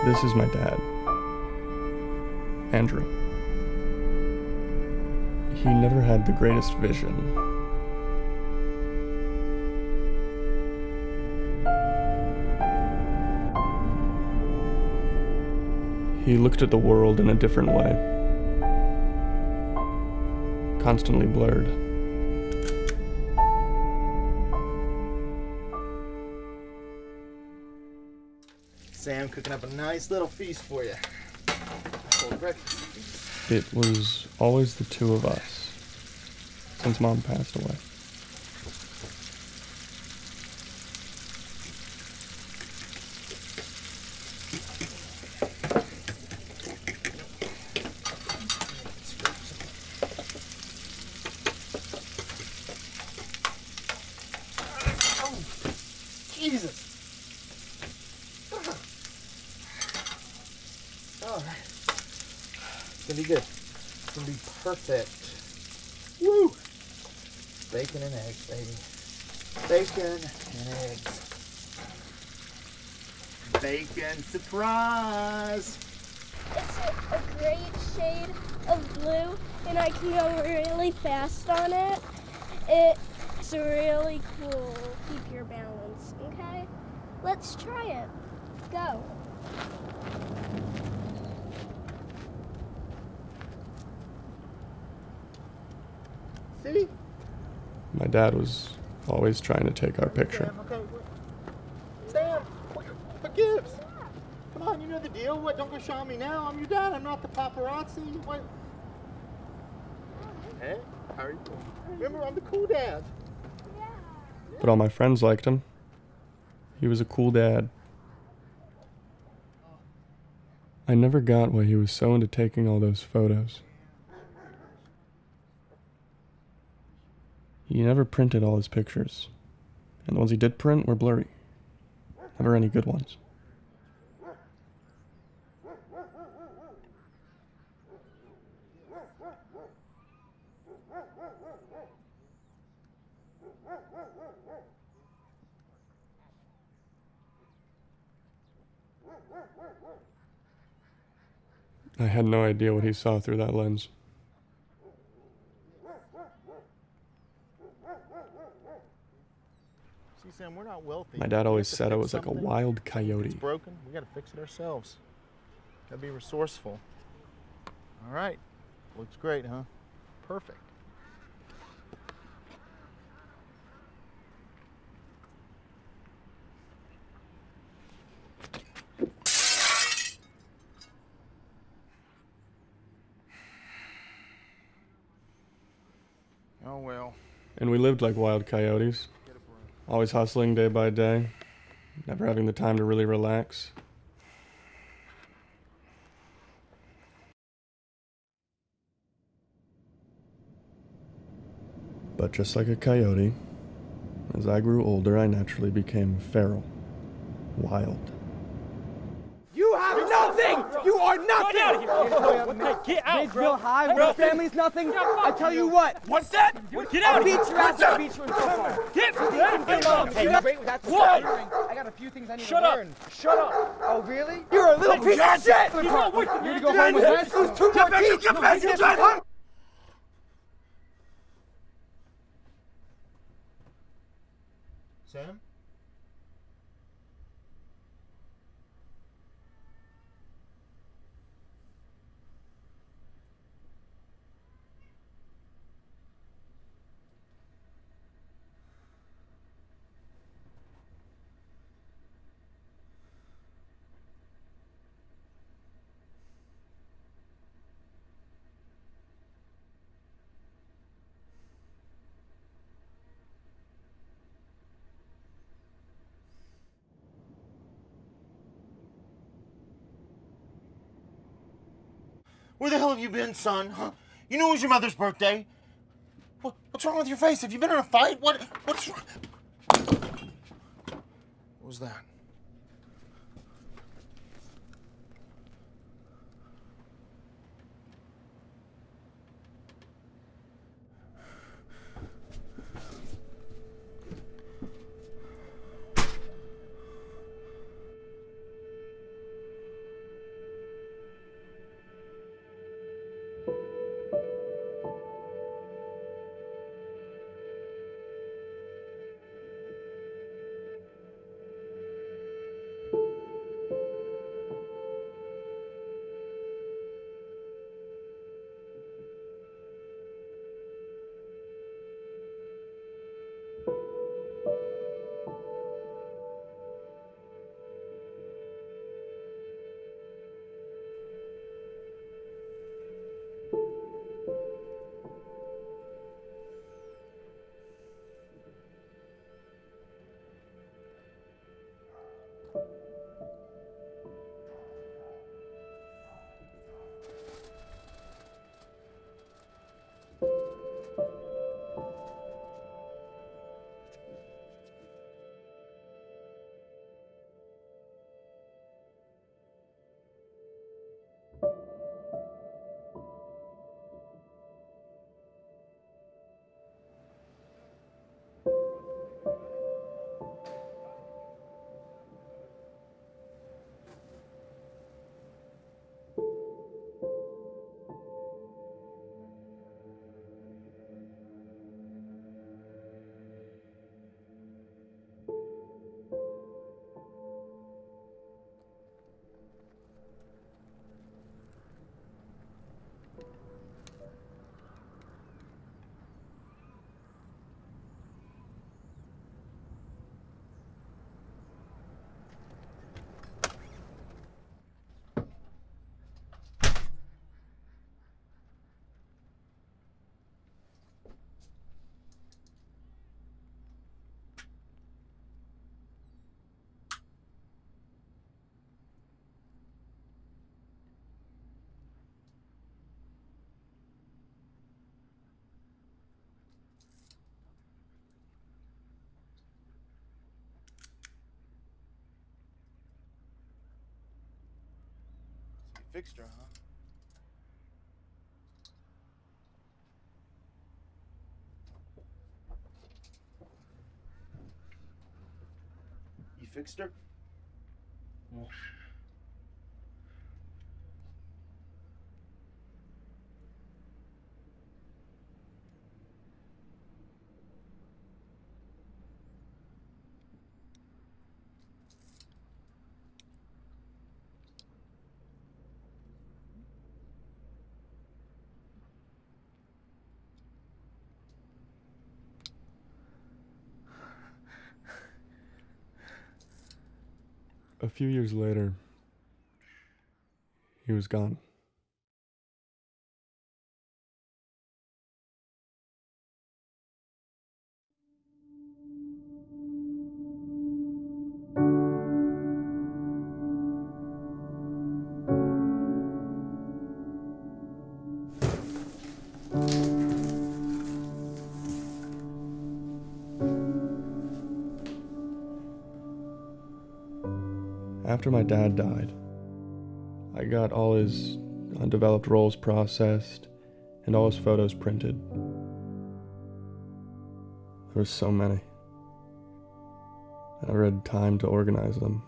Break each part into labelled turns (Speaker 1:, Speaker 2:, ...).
Speaker 1: This is my dad, Andrew. He never had the greatest vision. He looked at the world in a different way, constantly blurred.
Speaker 2: Sam cooking up a nice little feast for you.
Speaker 1: It was always the two of us, since Mom passed away.
Speaker 2: Jesus! Alright. It's gonna be good. It's gonna be perfect. Woo! Bacon and eggs, baby. Bacon and eggs. Bacon surprise!
Speaker 3: It's a great shade of blue, and I can go really fast on it. It's really cool. Keep your balance, okay? Let's try it. Go.
Speaker 2: See?
Speaker 1: My dad was always trying to take our picture.
Speaker 2: Sam, okay. Sam, what gives? Come on, you know the deal. What? Don't go showing me now. I'm your dad. I'm not the paparazzi. What? Hey, how are you doing? Remember, I'm the cool dad.
Speaker 1: But all my friends liked him. He was a cool dad. I never got why he was so into taking all those photos. He never printed all his pictures, and the ones he did print were blurry. Never any good ones. I had no idea what he saw through that lens.
Speaker 2: See, Sam, we're not wealthy.
Speaker 1: My dad always said I was like a wild coyote.
Speaker 2: It's broken. We got to fix it ourselves. Got to be resourceful. All right. Looks great, huh? Perfect. Oh, well.
Speaker 1: And we lived like wild coyotes, always hustling day by day, never having the time to really relax. But just like a coyote, as I grew older, I naturally became feral, wild.
Speaker 4: You have nothing! You are nothing!
Speaker 5: Get out of here! Get out,
Speaker 4: Made real high, your family's nothing. I tell you what.
Speaker 5: What's that? Get out
Speaker 4: I'll
Speaker 5: of
Speaker 4: beat
Speaker 5: here!
Speaker 4: your ass, I'll beat you in football.
Speaker 5: Get
Speaker 4: That's
Speaker 5: what?
Speaker 4: I got a few things I need
Speaker 5: Shut
Speaker 4: to
Speaker 5: up!
Speaker 4: learn.
Speaker 5: Shut up!
Speaker 4: Oh, really? You're a little piece of shit! You're gonna go home with us? Lose two more teeth!
Speaker 5: Get back! Get back!
Speaker 2: Sam? Where the hell have you been, son? Huh? You knew it was your mother's birthday. What's wrong with your face? Have you been in a fight? What's wrong? What was that? Fixed her, huh? You fixed her? Yeah.
Speaker 1: A few years later, he was gone. After my dad died, I got all his undeveloped roles processed and all his photos printed. There were so many. I never had time to organize them.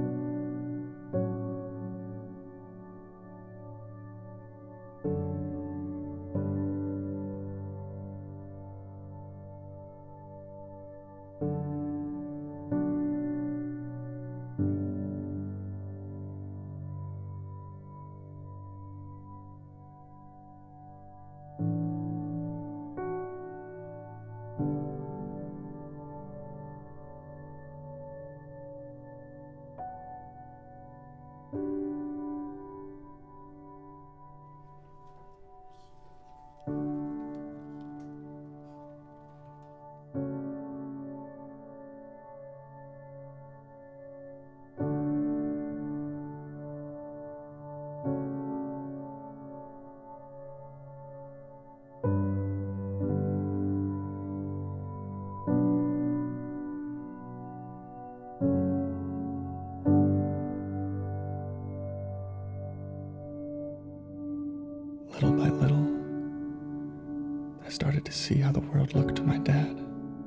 Speaker 1: Little by little, I started to see how the world looked to my dad.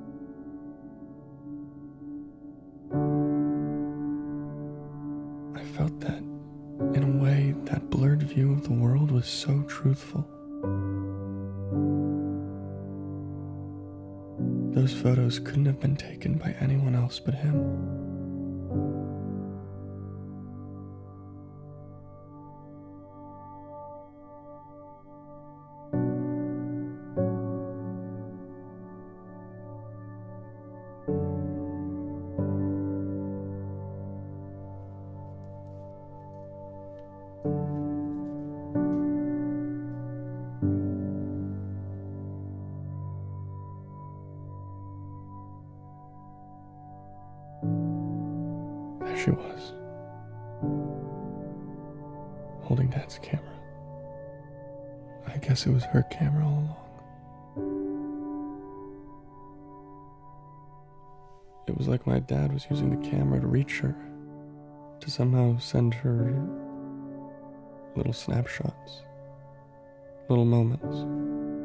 Speaker 1: I felt that, in a way, that blurred view of the world was so truthful. Those photos couldn't have been taken by anyone else but him. There she was, holding Dad's camera. I guess it was her camera all along. It was like my dad was using the camera to reach her, to somehow send her little snapshots, little moments.